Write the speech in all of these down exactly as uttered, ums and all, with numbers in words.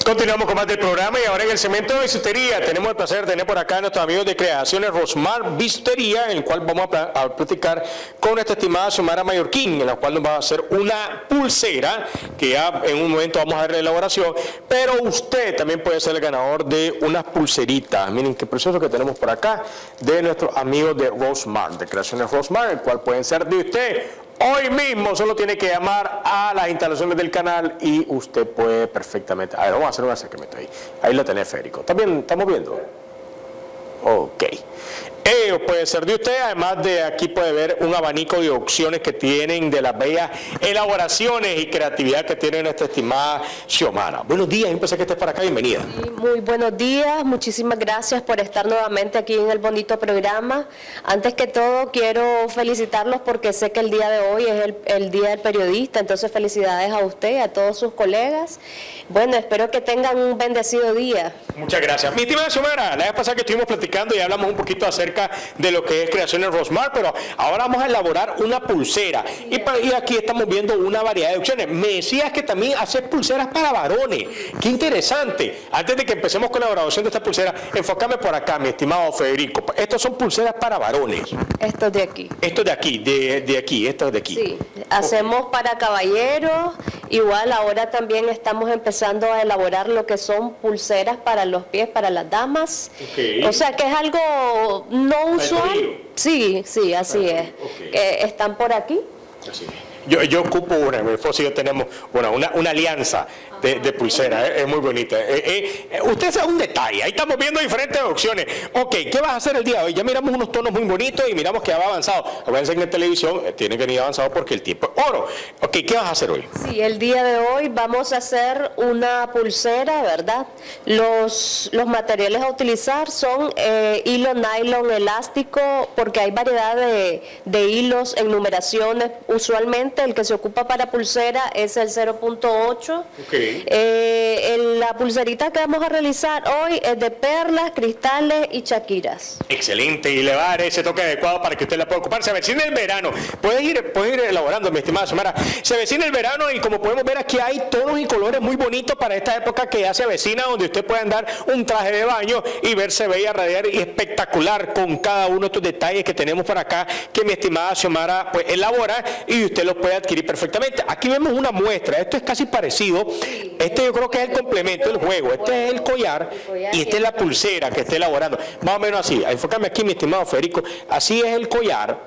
Continuamos con más del programa y ahora en el segmento de bisutería tenemos el placer de tener por acá a nuestros amigos de Creaciones Rosmar Bisutería, en el cual vamos a, a platicar con nuestra estimada Xiomara Mallorquín, en la cual nos va a hacer una pulsera que ya en un momento vamos a ver la elaboración, pero usted también puede ser el ganador de unas pulseritas. Miren qué precioso que tenemos por acá de nuestros amigos de Rosmar, de Creaciones Rosmar, el cual pueden ser de usted. Hoy mismo solo tiene que llamar a las instalaciones del canal y usted puede perfectamente... A ver, vamos a hacer un acercamiento ahí. Ahí lo tenés, Federico. ¿También estamos viendo? Ok. Ellos puede ser de usted, además de aquí puede ver un abanico de opciones que tienen de las bellas elaboraciones y creatividad que tiene nuestra estimada Xiomara. Buenos días, yo pensé que estés para acá, bienvenida. Sí, muy buenos días, muchísimas gracias por estar nuevamente aquí en el bonito programa. Antes que todo quiero felicitarlos porque sé que el día de hoy es el, el Día del Periodista, entonces felicidades a usted y a todos sus colegas. Bueno, espero que tengan un bendecido día. Muchas gracias. Mi estimada Xiomara, la vez pasada que estuvimos platicando y hablamos un poquito acerca de lo que es Creaciones Rosmar, pero ahora vamos a elaborar una pulsera y, para, y aquí estamos viendo una variedad de opciones. Me decías que también haces pulseras para varones, qué interesante. Antes de que empecemos con la elaboración de esta pulsera, enfócame por acá, mi estimado Federico. Estos son pulseras para varones. Estos de aquí. Estos de aquí, de, de aquí, estos de aquí. Sí, hacemos okay. Para caballeros, igual ahora también estamos empezando a elaborar lo que son pulseras para los pies, para las damas. Okay. O sea que es algo no usual. Sí, sí, así okay. es. Okay. Eh, ¿Están por aquí? Así. Yo, yo ocupo una, mi esposo y yo tenemos una, una, una alianza de, de pulsera, eh, es muy bonita. Eh, eh, usted sabe un detalle, ahí estamos viendo diferentes opciones. Ok, ¿qué vas a hacer el día de hoy? Ya miramos unos tonos muy bonitos y miramos que ya va avanzado. Acuérdense que en televisión eh, tiene que venir avanzado porque el tiempo es oro. Ok, ¿qué vas a hacer hoy? Sí, el día de hoy vamos a hacer una pulsera, ¿verdad? Los, los materiales a utilizar son eh, hilo nylon elástico, porque hay variedad de, de hilos en numeraciones. Usualmente el que se ocupa para pulsera es el cero punto ocho. Okay. Eh, el, la pulserita que vamos a realizar hoy es de perlas, cristales y chaquiras. Excelente, y le va a dar ese toque adecuado para que usted la pueda ocupar. Se avecina el verano, puede ir, puede ir elaborando, mi estimada Xiomara. Se avecina el verano y como podemos ver aquí hay tonos y colores muy bonitos para esta época que ya se avecina, donde usted puede andar un traje de baño y verse bella, radiar y espectacular con cada uno de estos detalles que tenemos por acá, que mi estimada Xiomara pues elabora y usted los puede adquirir perfectamente. Aquí vemos una muestra, esto es casi parecido. Este yo creo que es el complemento del juego. Este es el collar y esta es la pulsera que está elaborando. Más o menos así. Enfócame aquí, mi estimado Federico. Así es el collar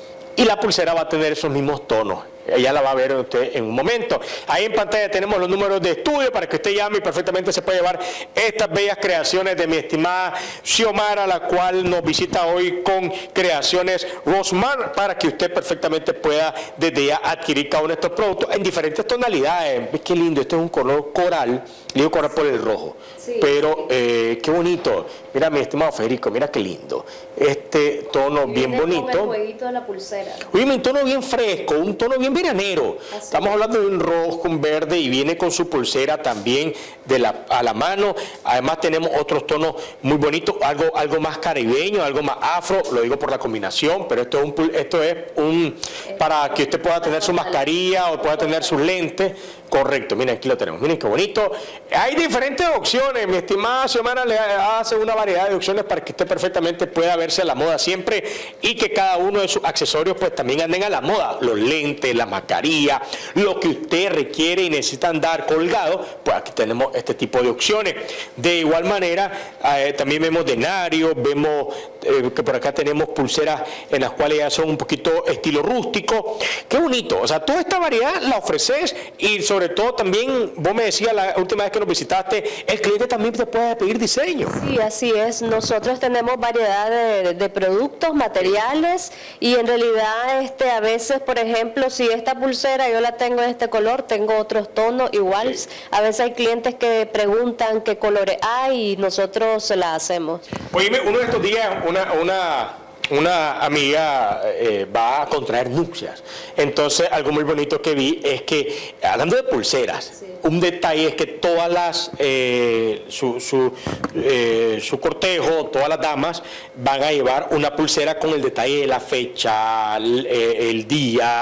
y la pulsera va a tener esos mismos tonos. Ella la va a ver usted en un momento. Ahí en pantalla tenemos los números de estudio para que usted llame y perfectamente se puede llevar estas bellas creaciones de mi estimada Xiomara, la cual nos visita hoy con Creaciones Rosmar, para que usted perfectamente pueda desde ya adquirir cada uno de estos productos en diferentes tonalidades. ¿Ves qué lindo? Este es un color coral, le digo coral por el rojo, sí, pero eh, qué bonito. Mira, mi estimado Federico, mira qué lindo. Este tono bien bonito. Con el jueguito de la pulsera. Oye, un tono bien fresco, un tono bien veranero. Así. Estamos hablando de un rojo con verde y viene con su pulsera también de la, a la mano. Además tenemos otros tonos muy bonitos, algo, algo más caribeño, algo más afro, lo digo por la combinación, pero esto es un, esto es un para que usted pueda tener su mascarilla o pueda tener sus lentes. Correcto, miren, aquí lo tenemos, miren qué bonito. Hay diferentes opciones, mi estimada Xiomara le hace una variedad de opciones para que usted perfectamente pueda verse a la moda siempre y que cada uno de sus accesorios pues también anden a la moda. Los lentes, la mascarilla, lo que usted requiere y necesita andar colgado, pues aquí tenemos este tipo de opciones. De igual manera, eh, también vemos denarios, vemos eh, que por acá tenemos pulseras en las cuales ya son un poquito estilo rústico. Qué bonito, o sea, toda esta variedad la ofreces y sobre Sobre todo también, vos me decías la última vez que nos visitaste, el cliente también te puede pedir diseño. Sí, así es. Nosotros tenemos variedad de, de productos, materiales y en realidad este a veces, por ejemplo, si esta pulsera yo la tengo en este color, tengo otros tonos igual. Sí. A veces hay clientes que preguntan qué colores hay y nosotros se la hacemos. Oye, uno de estos días, una... una... una amiga eh, va a contraer nupcias. Entonces, algo muy bonito que vi es que, hablando de pulseras, sí, un detalle es que todas las, eh, su, su, eh, su cortejo, todas las damas van a llevar una pulsera con el detalle de la fecha, el, el día,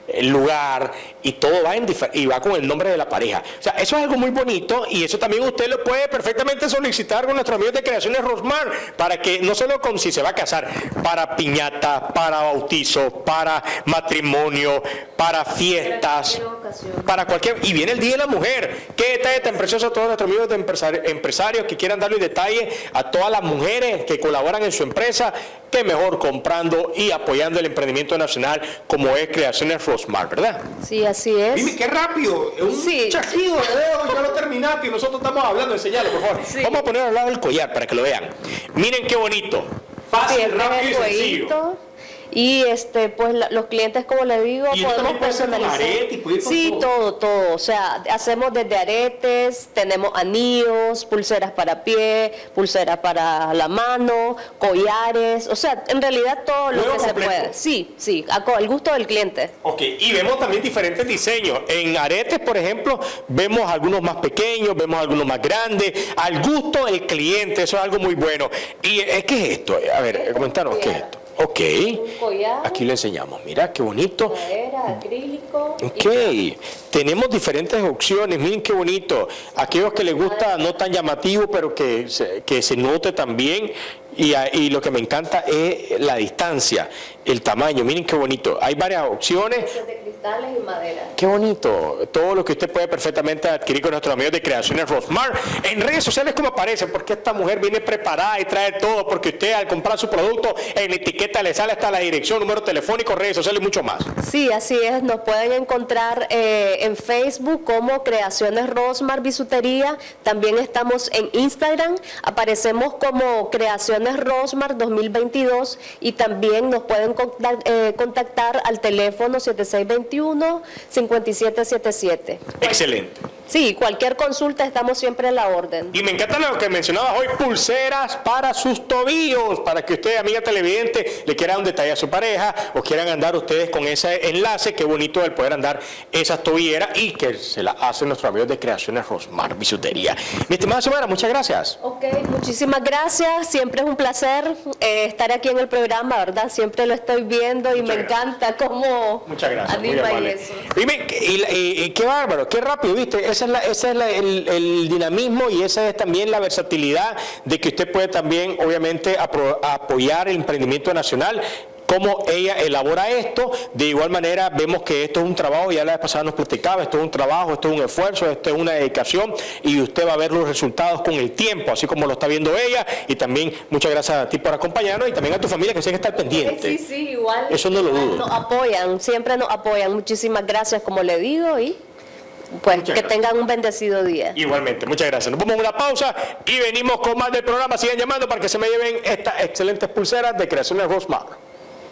el lugar, y todo va, en y va con el nombre de la pareja. O sea, eso es algo muy bonito, y eso también usted lo puede perfectamente solicitar con nuestros amigos de Creaciones Rosmar, para que no solo con si se va a casar, para piñata, para bautizo, para matrimonio, para fiestas, para cualquier... Y viene el Día de la Mujer. Qué detalle tan precioso a todos nuestros amigos de empresari empresarios que quieran darle detalle a todas las mujeres que colaboran en su empresa, que mejor comprando y apoyando el emprendimiento nacional como es Creaciones Rosmar, ¿verdad? Sí, así es. Dime, qué rápido, un sí. chasquido de dedo, ya lo terminaste y nosotros estamos hablando, enseñalo, por favor. Sí. Vamos a poner al lado del collar para que lo vean. Miren qué bonito, fácil, sí, rápido y sencillo. Y este, pues la, los clientes, como le digo, ¿Y podemos personalizar. Arete, sí, todo? todo, todo. O sea, hacemos desde aretes, tenemos anillos, pulseras para pie, pulseras para la mano, collares, o sea, en realidad todo lo que completo. se puede. Sí, sí, al gusto del cliente. Ok, y vemos también diferentes diseños. En aretes, por ejemplo, vemos algunos más pequeños, vemos algunos más grandes, al gusto del cliente, eso es algo muy bueno. ¿Y eh, qué es esto? A ver, comentaros, ¿qué es esto? Ok, aquí le enseñamos, mira qué bonito. Madera, acrílico. Ok, tenemos diferentes opciones, miren qué bonito. Aquellos que les gusta no tan llamativo, pero que se, que se note también. Y, y lo que me encanta es la distancia, el tamaño, miren qué bonito. Hay varias opciones. De cristales y madera. Qué bonito. Todo lo que usted puede perfectamente adquirir con nuestros amigos de Creaciones Rosmar. En redes sociales como aparece, porque esta mujer viene preparada y trae todo, porque usted al comprar su producto en la etiqueta le sale hasta la dirección, número telefónico, redes sociales y mucho más. Sí, así es. Nos pueden encontrar eh, en Facebook como Creaciones Rosmar Bisutería. También estamos en Instagram. Aparecemos como Creaciones Rosmar dos mil veintidós, y también nos pueden contactar, eh, contactar al teléfono siete seis dos uno, cinco siete siete siete. Excelente. Sí, cualquier consulta estamos siempre a la orden. Y me encanta lo que mencionabas hoy, pulseras para sus tobillos, para que usted, amiga televidente, le quiera un detalle a su pareja o quieran andar ustedes con ese enlace. Qué bonito el poder andar esas tobilleras y que se las hacen nuestros amigos de Creaciones Rosmar Bisutería. Mi estimada Xiomara, muchas gracias. Ok, muchísimas gracias. Siempre es un placer eh, estar aquí en el programa, ¿verdad? Siempre lo estoy viendo y muchas me gracias. encanta cómo muchas gracias, anima y eso. Dime, y, y, y qué bárbaro, qué rápido, ¿viste? Esa es, la, esa es la, el, el dinamismo y esa es también la versatilidad de que usted puede también, obviamente, apro, apoyar el emprendimiento nacional. Cómo ella elabora esto. De igual manera vemos que esto es un trabajo, ya la vez pasada nos platicaba, esto es un trabajo, esto es un esfuerzo, esto es una dedicación, y usted va a ver los resultados con el tiempo, así como lo está viendo ella. Y también muchas gracias a ti por acompañarnos y también a tu familia, que sé que está pendiente. Sí, sí, igual. Eso no lo dudo. Nos apoyan, siempre nos apoyan. Muchísimas gracias, como le digo, y pues muchas que gracias. Tengan un bendecido día. Igualmente, muchas gracias. Nos vamos a una pausa y venimos con más del programa. Sigan llamando para que se me lleven estas excelentes pulseras de Creaciones Rosmar.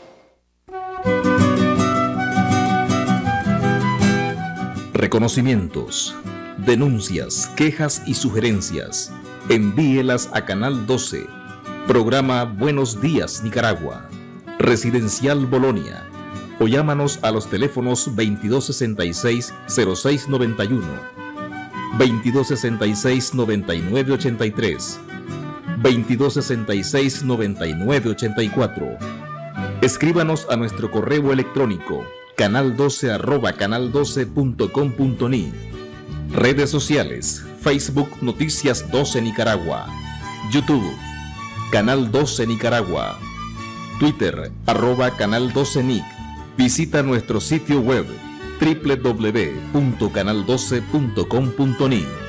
Reconocimientos, denuncias, quejas y sugerencias. Envíelas a Canal doce, programa Buenos Días Nicaragua, Residencial Bolonia, o llámanos a los teléfonos veintidós sesenta y seis, cero seis noventa y uno, veintidós sesenta y seis, noventa y nueve ochenta y tres, veintidós sesenta y seis, noventa y nueve ochenta y cuatro. Escríbanos a nuestro correo electrónico canal doce arroba canal doce punto com punto ni. Redes sociales: Facebook Noticias doce Nicaragua, YouTube Canal doce Nicaragua, Twitter arroba Canal doce Nic. Visita nuestro sitio web doble u doble u doble u punto canal doce punto com punto ni.